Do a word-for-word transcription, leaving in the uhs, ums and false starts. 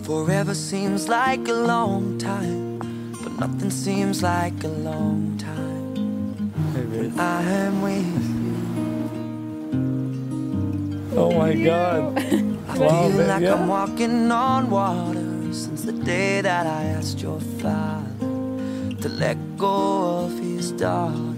Forever seems like a long time, but nothing seems like a long time when I am with you. Oh my God. I Wow, feel man, like yeah. I'm walking on water since the day that I asked your father to let go of his daughter.